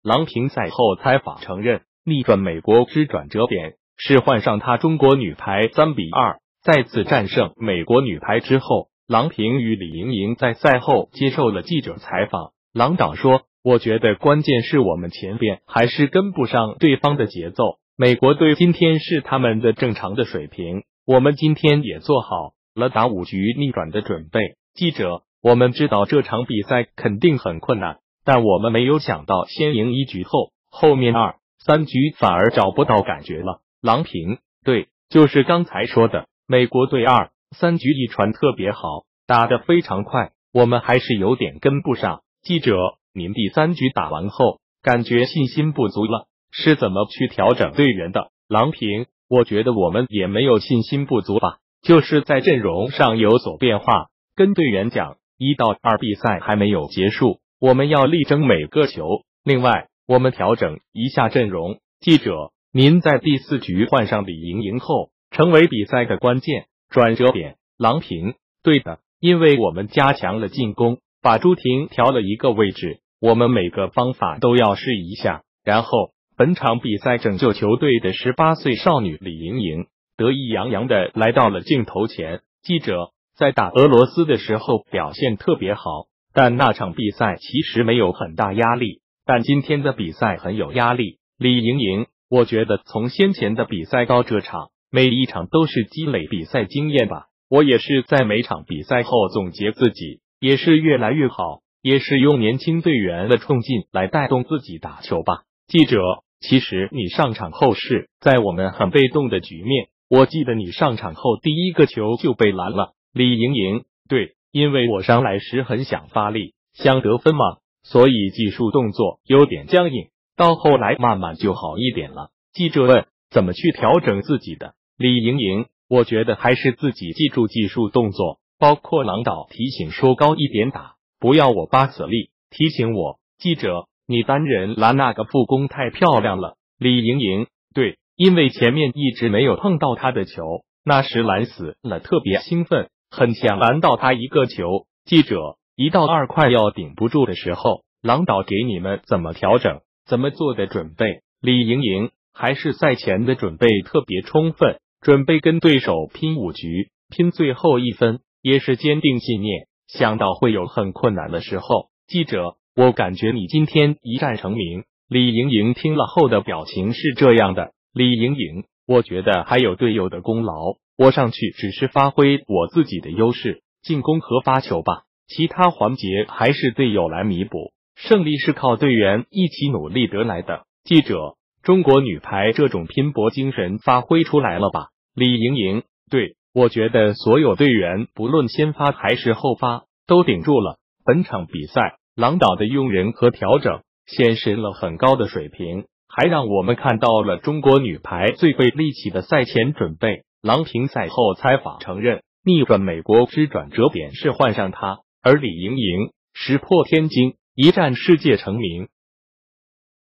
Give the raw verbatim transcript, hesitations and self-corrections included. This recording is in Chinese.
郎平赛后采访承认，逆转美国之转折点是换上她中国女排三比二再次战胜美国女排之后，郎平与李盈莹在赛后接受了记者采访。郎导说，我觉得关键是我们前边还是跟不上对方的节奏，美国队今天是他们的正常的水平，我们今天也做好了打五局逆转的准备。记者，我们知道这场比赛肯定很困难，但我们没有想到先赢一局后，后面二三局反而找不到感觉了。郎平，对，就是刚才说的，美国队二三局一传特别好，打得非常快，我们还是有点跟不上。记者，您第三局打完后，感觉信心不足了，是怎么去调整队员的？郎平，我觉得我们也没有信心不足吧，就是在阵容上有所变化，跟队员讲，一到二比赛还没有结束，我们要力争每个球。另外，我们调整一下阵容。记者，您在第四局换上李盈莹后，成为比赛的关键转折点。郎平，对的，因为我们加强了进攻，把朱婷调了一个位置，我们每个方法都要试一下。然后，本场比赛拯救球队的十八岁少女李盈莹得意洋洋的来到了镜头前。记者，在打俄罗斯的时候表现特别好，但那场比赛其实没有很大压力，但今天的比赛很有压力。李盈莹，我觉得从先前的比赛到这场，每一场都是积累比赛经验吧。我也是在每场比赛后总结自己，也是越来越好，也是用年轻队员的冲劲来带动自己打球吧。记者，其实你上场后是在我们很被动的局面，我记得你上场后第一个球就被拦了。李盈莹，对，因为我上来时很想发力，想得分嘛，所以技术动作有点僵硬，到后来慢慢就好一点了。记者问，怎么去调整自己的？李盈莹，我觉得还是自己记住技术动作，包括郎导提醒说高一点打，不要我八死力，提醒我。记者，你单人拦那个副攻太漂亮了。李盈莹，对，因为前面一直没有碰到他的球，那时拦死了，特别兴奋，很想拦到他一个球。记者，一到二快要顶不住的时候，郎导给你们怎么调整，怎么做的准备？李盈莹，还是赛前的准备特别充分，准备跟对手拼五局，拼最后一分，也是坚定信念，想到会有很困难的时候。记者，我感觉你今天一战成名。李盈莹听了后的表情是这样的，李盈莹，我觉得还有队友的功劳，我上去只是发挥我自己的优势，进攻和发球吧，其他环节还是队友来弥补，胜利是靠队员一起努力得来的。记者，中国女排这种拼搏精神发挥出来了吧？李盈莹，对，我觉得所有队员不论先发还是后发都顶住了。本场比赛郎导的用人和调整显示了很高的水平，还让我们看到了中国女排最费力气的赛前准备。郎平赛后采访承认，逆转美国之转折点是换上她，而李盈莹石破天惊，一战世界成名。